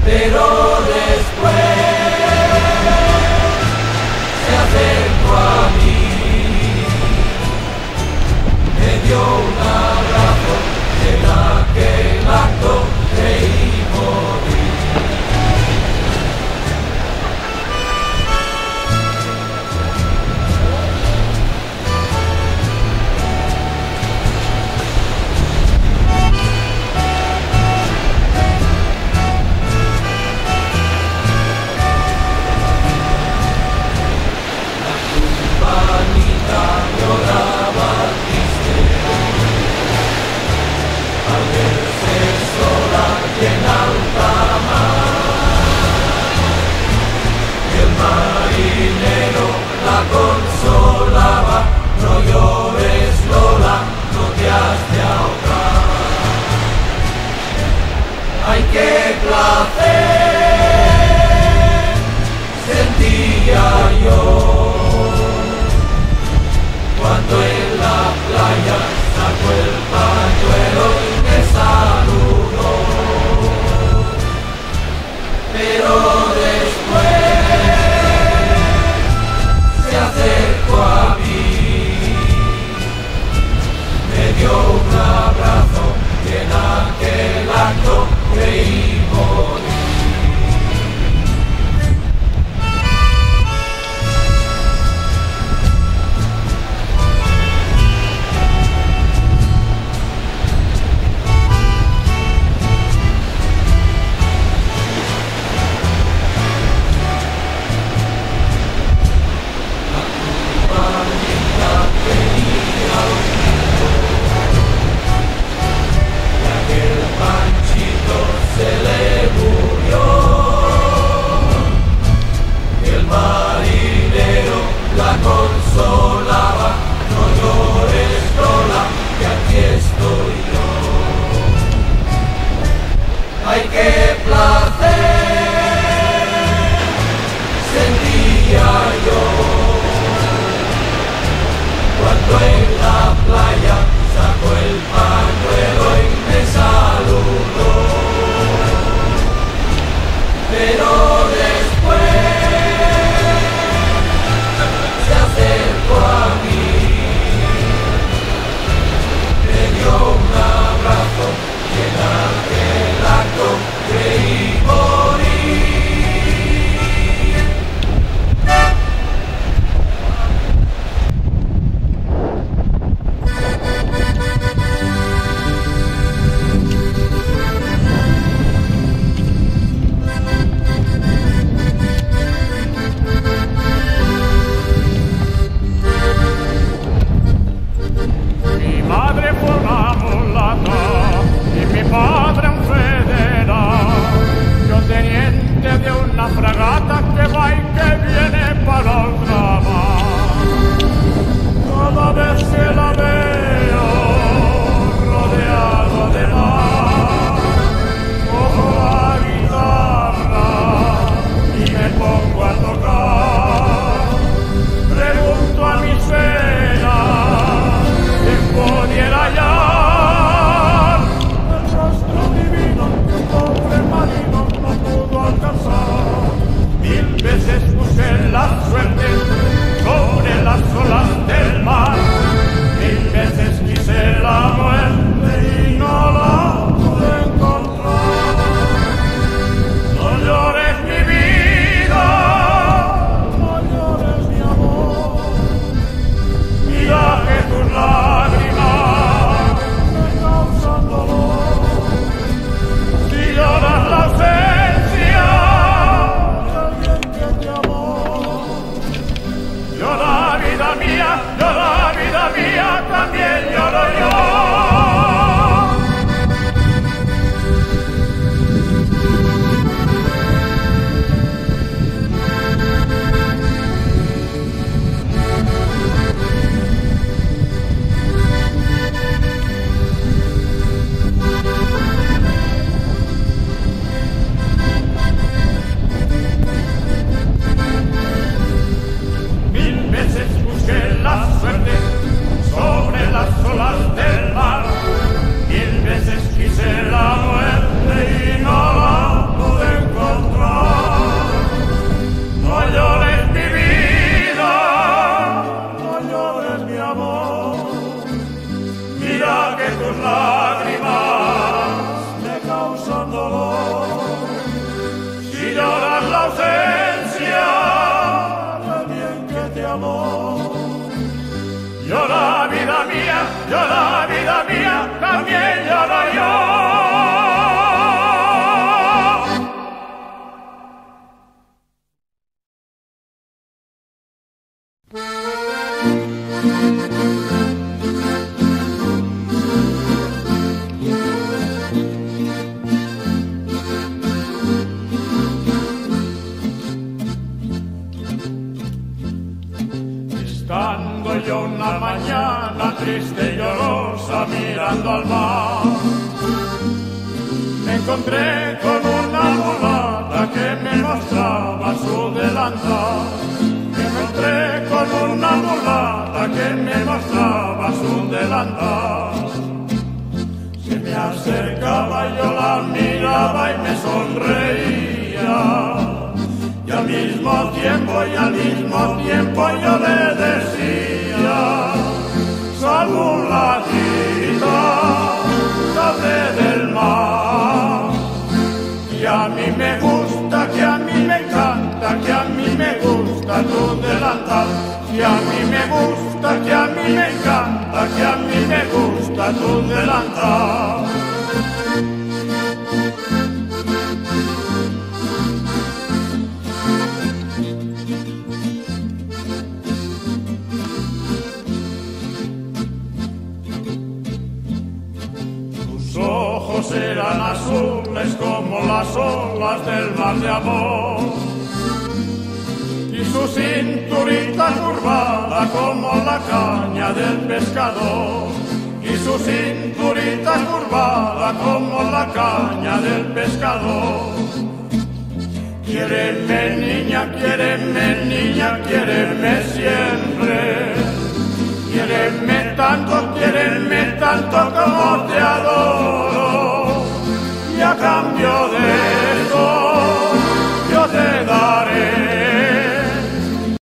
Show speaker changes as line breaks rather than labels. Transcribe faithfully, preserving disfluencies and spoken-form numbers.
pero después se acercó a mí, me dio un abrazo, en aquel acto creí morir. Consolaba, no llores Lola, no te has de ahogar. Ay, qué placer sentía yo cuando en la playa sacó el pañuelo y me saludó, pero después se acercó a mí, me dio un abrazo y en aquel acto creí morir. Consolaba, no llores Lola, que aquí estoy yo. Ay, qué placer sentía yo cuando en la playa sacó el pañuelo y me saludó, pero después se acercó a mí, me dio un abrazo y en aquel acto creí morir.
Mi madre fue una mulata y mi padre un federal, yo teniente de una fragata que va y que viene para otra mar. Cada vez que la veo rodeado de mar, cojo la guitarra y me pongo a tocar. Pregunto a mis venas si pudiera hallar el rostro divino que un pobre marino no pudo alcanzar. Mil veces busqué Estando yo una mañana triste y llorosa mirando al mar, me encontré con una mulata que me mostraba su delantal. Me encontré con una mulata que me mostraba su delantal. Se me acercaba y yo la miraba y me sonreía. Y al mismo tiempo, y al mismo tiempo yo le decía: sal mulatita, sale del mar. Y a mí me gusta, que a mí me encanta, que a mí me gusta tu delantal. Y a mí me gusta, que a mí me encanta, que a mí me gusta tu delantal. Tus ojos eran azules como las olas del mar de amor, y su cinturita curvada como la caña del pescador, y su cinturita curvada como la caña del pescador. Quiéreme niña, quiéreme niña, quiéreme siempre. Quiéreme tanto, quiéreme tanto como te adoro, y a cambio de